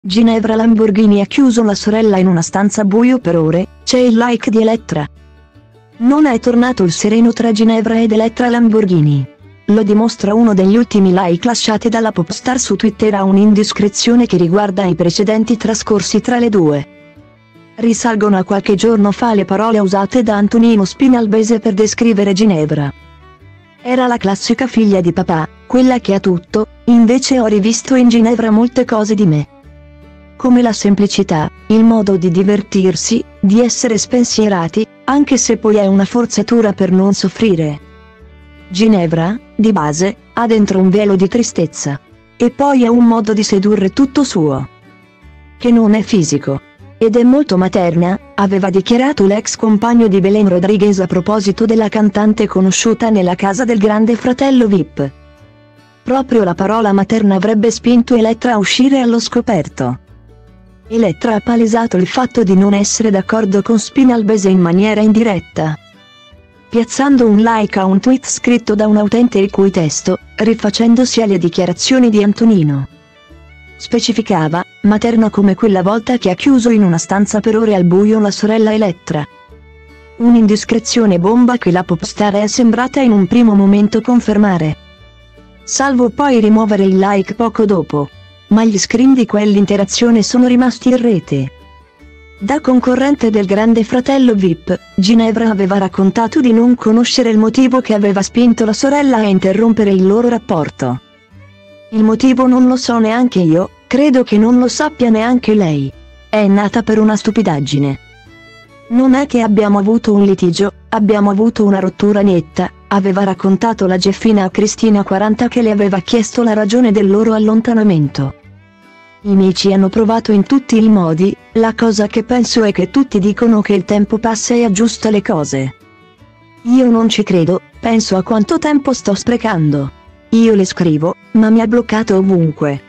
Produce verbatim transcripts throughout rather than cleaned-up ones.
Ginevra Lamborghini ha chiuso la sorella in una stanza buio per ore, c'è il like di Elettra. Non è tornato il sereno tra Ginevra ed Elettra Lamborghini. Lo dimostra uno degli ultimi like lasciati dalla popstar su Twitter a un'indiscrezione che riguarda i precedenti trascorsi tra le due. Risalgono a qualche giorno fa le parole usate da Antonino Spinalbese per descrivere Ginevra. Era la classica figlia di papà, quella che ha tutto, invece ho rivisto in Ginevra molte cose di me. Come la semplicità, il modo di divertirsi, di essere spensierati, anche se poi è una forzatura per non soffrire. Ginevra, di base, ha dentro un velo di tristezza. E poi ha un modo di sedurre tutto suo. Che non è fisico. Ed è molto materna, aveva dichiarato l'ex compagno di Belen Rodriguez a proposito della cantante conosciuta nella casa del grande fratello V I P. Proprio la parola materna avrebbe spinto Elettra a uscire allo scoperto. Elettra ha palesato il fatto di non essere d'accordo con Spinalbese in maniera indiretta, piazzando un like a un tweet scritto da un utente il cui testo, rifacendosi alle dichiarazioni di Antonino, specificava, materna come quella volta che ha chiuso in una stanza per ore al buio la sorella Elettra. Un'indiscrezione bomba che la popstar è sembrata in un primo momento confermare, salvo poi rimuovere il like poco dopo. Ma gli screen di quell'interazione sono rimasti in rete. Da concorrente del grande fratello V I P, Ginevra aveva raccontato di non conoscere il motivo che aveva spinto la sorella a interrompere il loro rapporto. Il motivo non lo so neanche io, credo che non lo sappia neanche lei. È nata per una stupidaggine. Non è che abbiamo avuto un litigio, abbiamo avuto una rottura netta, aveva raccontato la Geffina a Cristina quaranta che le aveva chiesto la ragione del loro allontanamento. I miei ci hanno provato in tutti i modi, la cosa che penso è che tutti dicono che il tempo passa e aggiusta le cose. Io non ci credo, penso a quanto tempo sto sprecando. Io le scrivo, ma mi ha bloccato ovunque.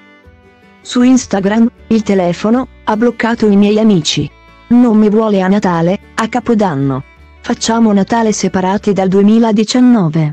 Su Instagram, il telefono, ha bloccato i miei amici. Non mi vuole a Natale, a Capodanno. Facciamo Natale separati dal duemiladiciannove.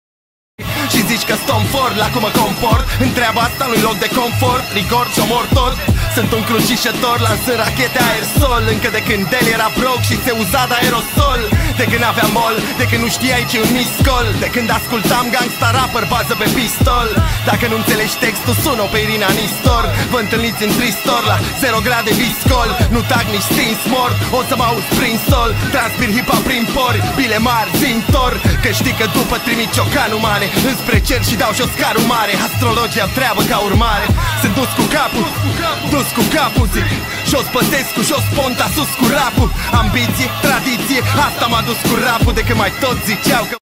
Și zici că stăm for, la cum mă comport Întreaba asta nu-i loc de confort Rigor și omor tot Sunt un crucișător, lansând rachete aerosol Încă de când el era broc și se uza de aerosol De când aveam mol, de când nu știai ce un miscol De când ascultam gangsta rapper, bază pe pistol Dacă nu înțelegi textul, sună pe Irina Nistor Vă întâlniți în tristor, la zero grade viscol Nu tag nici stins mort, o să mă auzi prin sol Transpir hip-hop prin pori, bile mari, zintor Că știi că după trimit ciocanul mare Înspre cer și dau jos carul mare Astrologia treabă ca urmare Sunt dus cu capul, dus cu capul zic Jos Băsescu, jos Ponta, sus cu rapul Ambiție, tradiție, asta m-a dus cu rapul De când mai tot ziceau că